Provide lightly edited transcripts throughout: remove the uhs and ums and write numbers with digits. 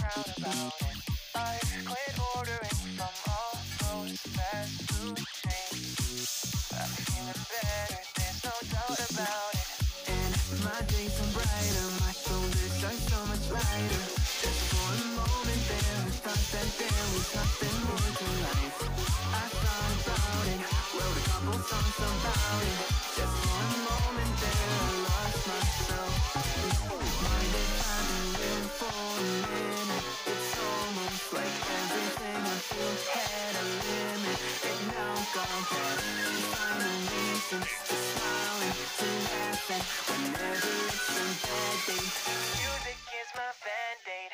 proud about it. I quit ordering from all those fast food chains. I'm feeling better, there's no doubt about it. And my days are brighter, my shoulders are so much lighter. Just for a moment there, I thought that there was nothing more to life. I thought about it, wrote a couple songs about it. Just for a moment there, I lost myself. Mind if I've been living for a minute? It's almost like everything I feel had a limit. It now gone bad. Finding reasons to smile and to laugh at whenever it's a bad day. Music is my band-aid.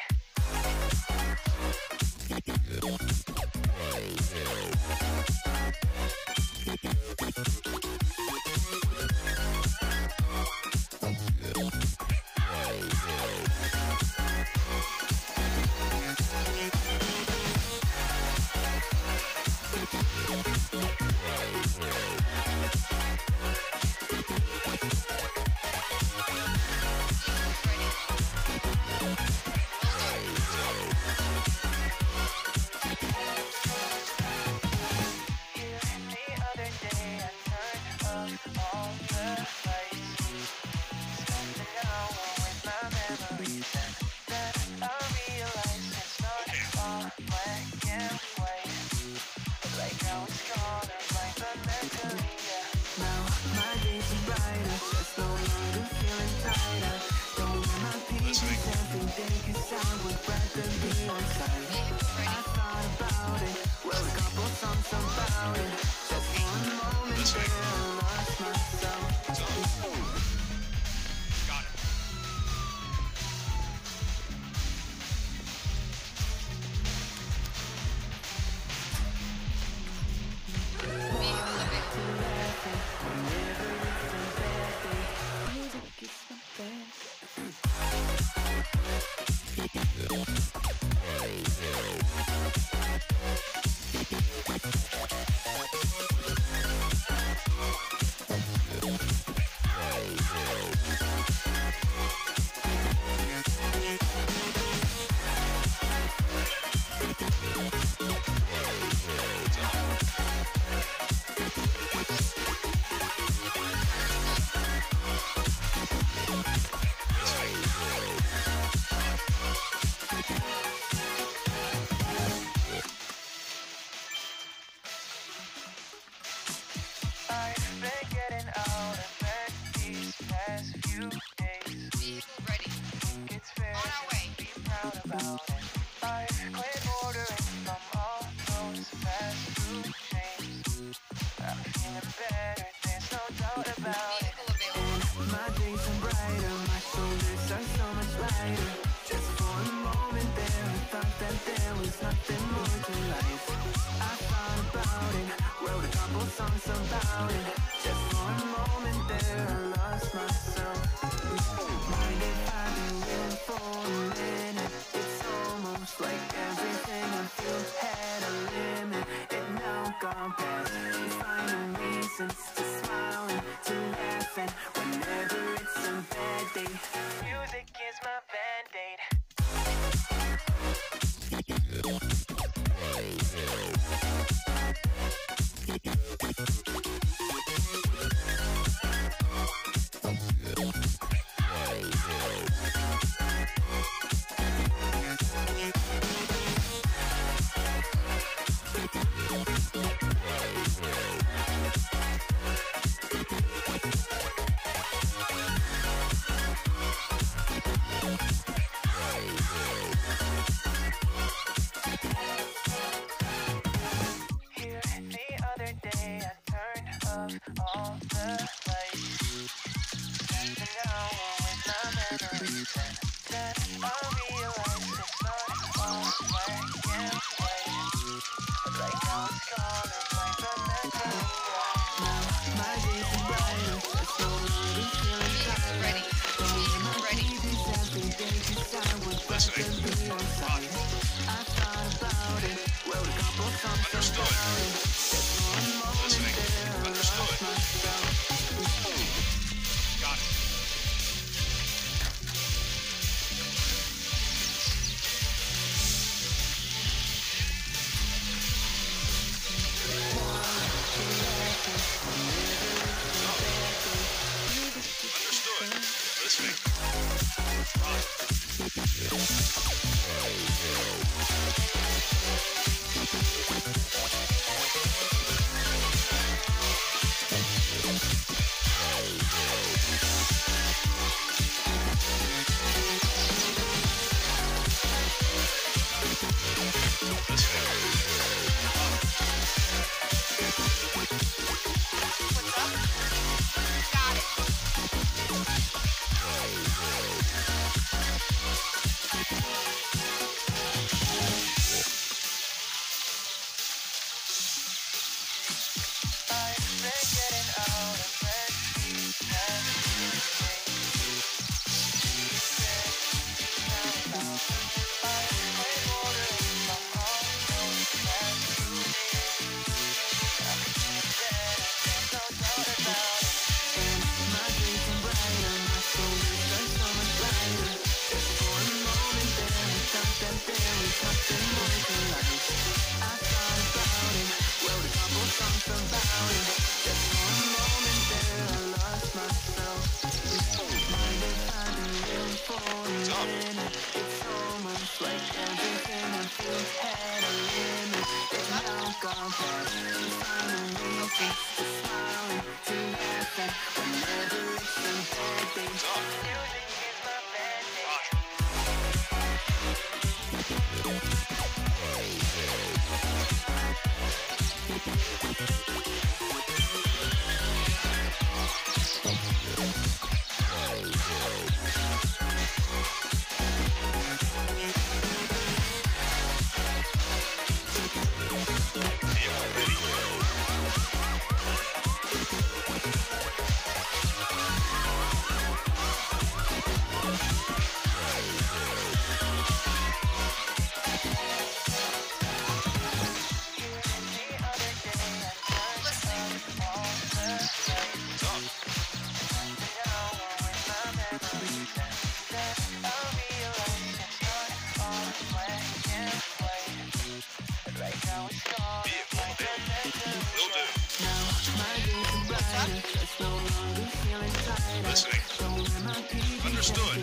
Listening. Understood.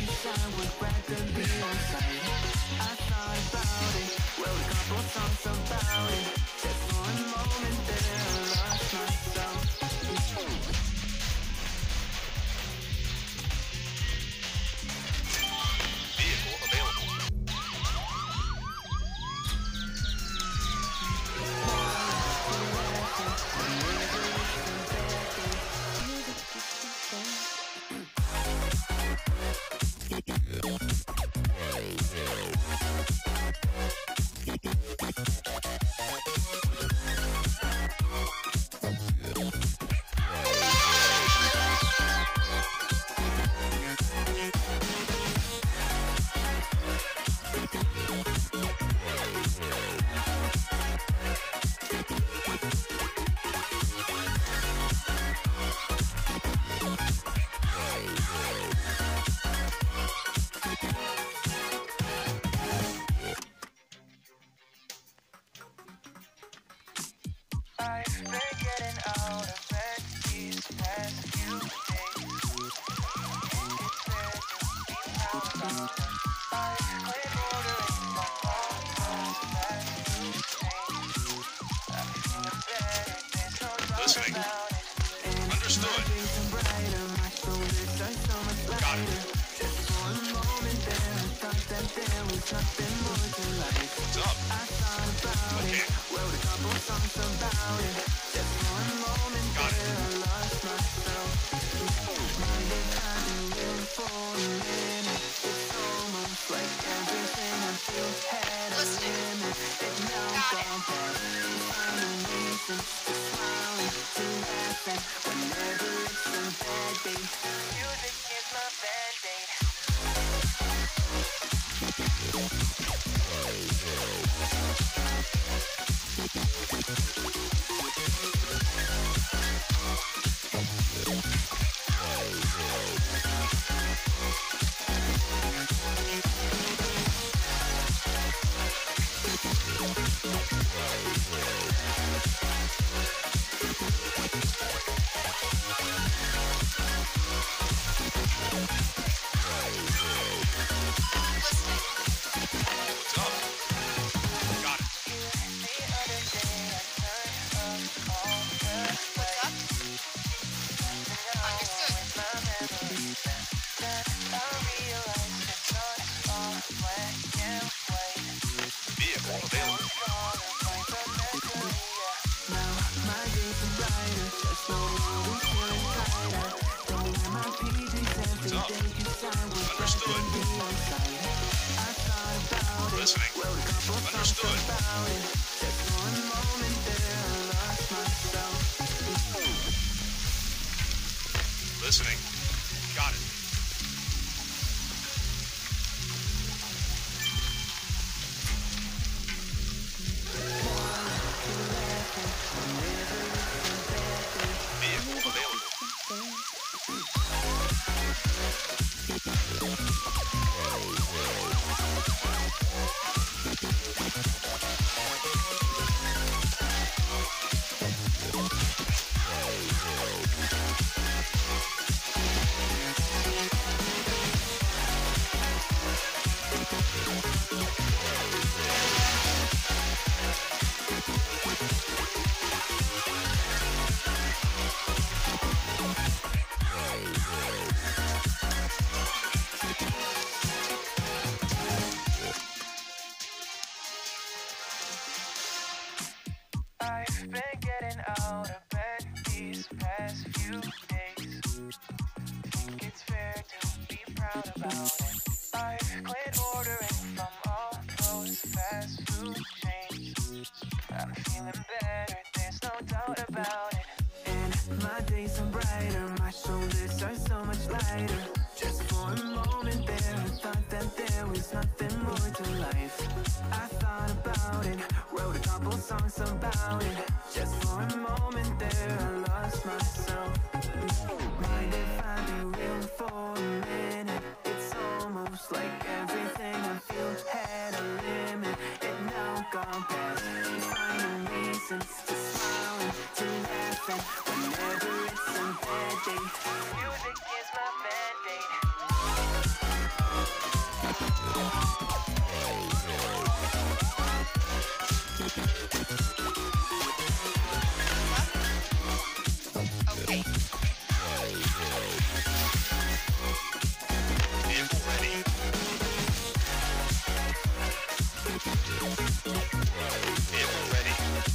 Vehicle available. I've been getting out of bed these past few days. It's fair to be proud about it. I've quit ordering from all those fast food chains. I'm feeling better, there's no doubt Listening. about it. Understood. Got it. What's up? Okay. Got it. Music is my band-aid. What's up? Got it. The other day I turned up all the way. Understood. With my memories, then I realized it's not all black and white. Vehicle available. What's up? Understood. Listening. Understood. Listening. Got it. Vehicle available. doubt about it. I quit ordering from all those fast food chains. I'm feeling better, there's no doubt about it. And my days are brighter, my shoulders are so much lighter. Just for a moment there, I thought that there was nothing more to life. I thought about it, wrote a couple songs about it. Just for a moment there, I lost myself. Mind if I be real for a minute? It's almost like everything I feel had a limit. It now gone past. Finding reasons to smile and to laugh at whenever it's a bad day. Music is my band-aid. Okay. Vehicle ready. Vehicle ready.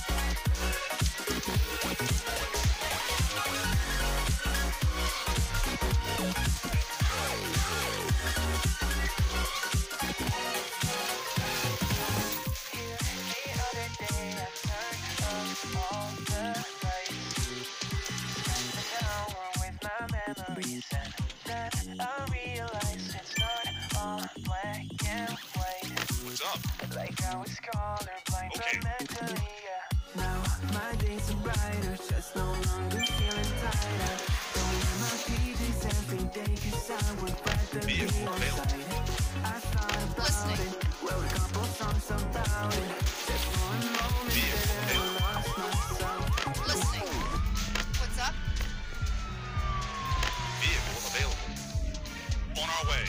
What's up? Like I was colorblind, Okay. but mentally, yeah. Now my days are brighter, just no longer feeling tighter. Don't wear my PJs every day, 'cause I would rather be Vehicle on available. site. I thought about Listening. it, wrote a couple songs about it. Just for a moment Vehicle there, I available. lost myself. Listening. What's up? Vehicle available. On our way.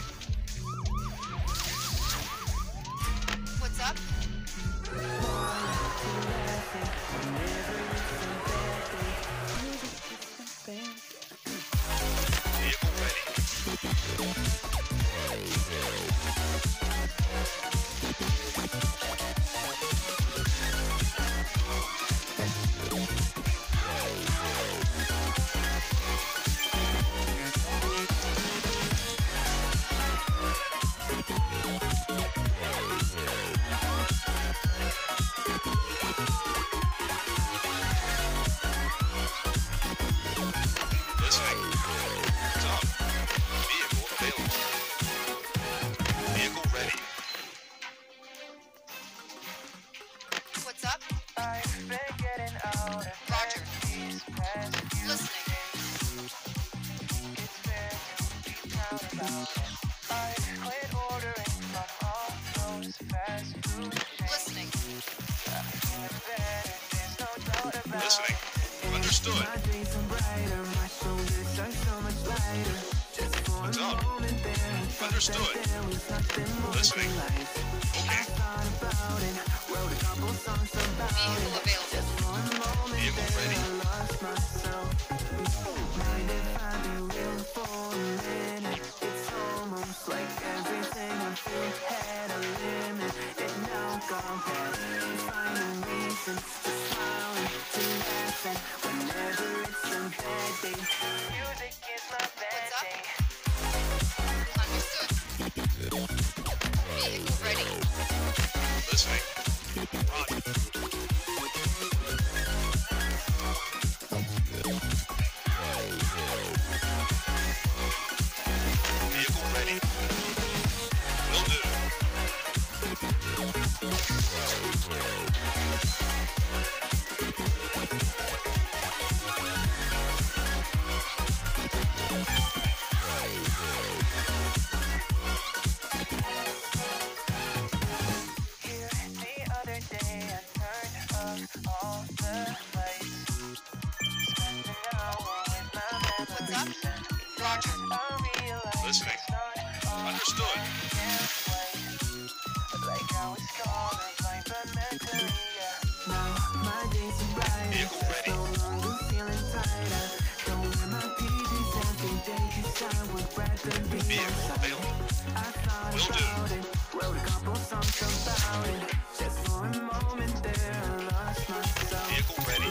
What's up? Vehicle ready. Listening. What's up? Vehicle available. Vehicle ready. What's up? I've been getting out of Roger. these past few Listening. days. It's fair to be proud about it. I quit ordering from all those fast food chains. Listening. I'm feeling better, there's no doubt about Listening. it. Understood. My days are brighter, my shoulders are so much lighter. Just for What's a up? moment there, I thought Understood. that there was nothing more Listening. to life. I Okay. thought about it, wrote a couple songs about Vehicle it. available. Just for a moment Vehicle there, ready. I lost myself. Mind if I be real for a minute? It's almost like everything I feel had a limit. It now gone past. Finding reasons to smile and to laugh at whenever it's a bad day. Music is my bad What's up? day. Understood. Vehicle ready. Listening. Roger. Vehicle ready. Will do. Here the other day I turned up all the lights. Spent an hour with my What's up? memories and Roger. I realized Listening. it's not all Understood. black and white. Like I was colorblind, but mentally, yeah. Now my days are brighter, Vehicle ready. no longer feeling tighter. Don't wear my PJs every day 'cause I would rather be Vehicle outside. available. I thought Will do. about it, wrote a couple songs about it. Just for a moment there, I lost myself. Vehicle ready.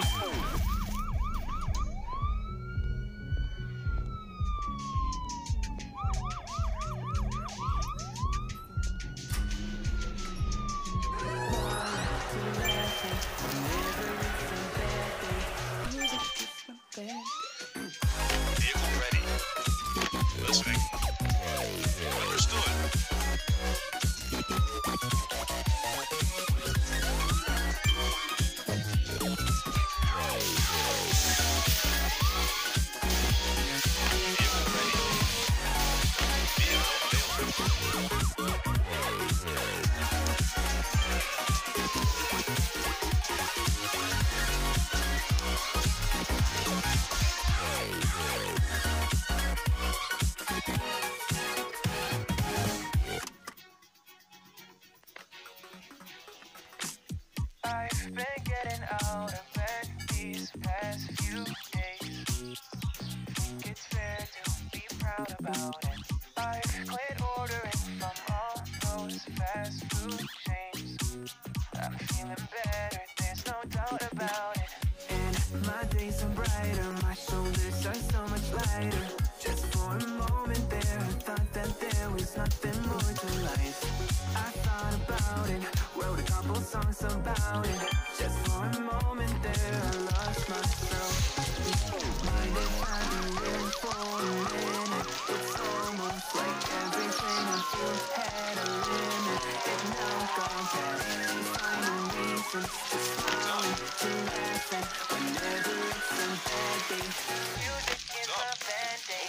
these past few days. Think it's fair to be proud about it. I've quit ordering from all those fast food chains. I'm feeling better, there's no doubt about it. And my days are brighter, my shoulders are so much lighter. Just for a moment there, I thought that there was nothing more to life. I thought about it, wrote a couple songs about it. Just for a moment there, I lost myself. Mind if I've been living for a minute? It's almost like everything I feel had a limit. It now gone past, finding reasons to smile and to laugh at whenever it's a bad day. Music is my band-aid.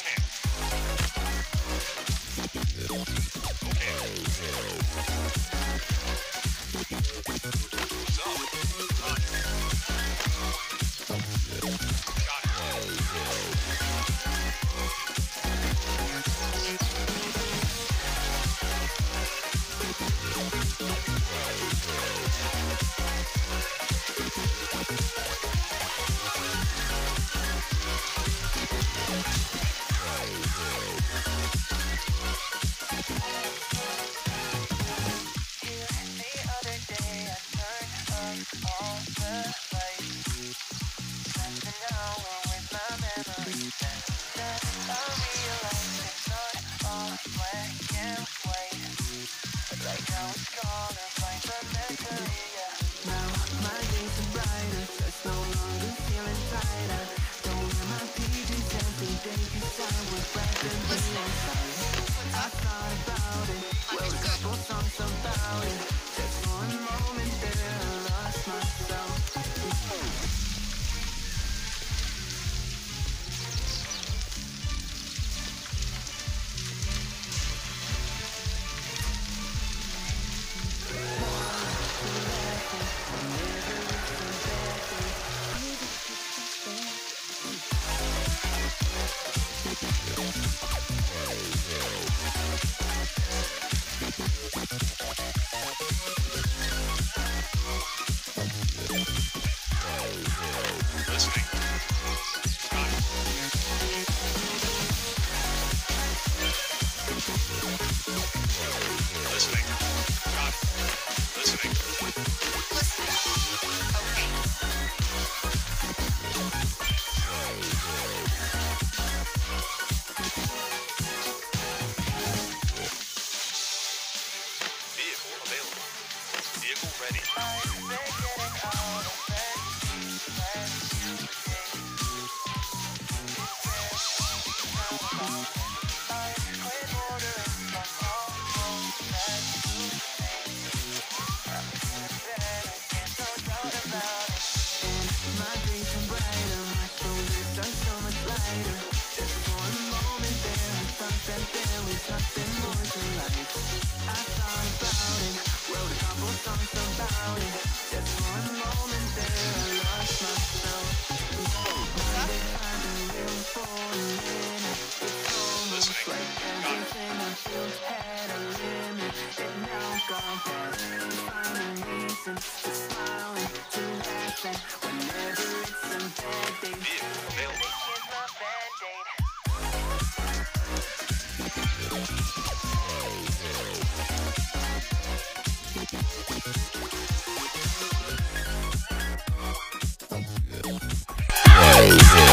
All the lights, something now with my memories. Then I realize it's not all black and white. Like I was gonna find fundamentally, yeah. Now my days are brighter, just no longer feeling tighter. Don't wear my PJs every day 'cause I would rather be inside. I thought about it, wrote a couple songs about it. Just for a moment there, I lost myself. Crazy.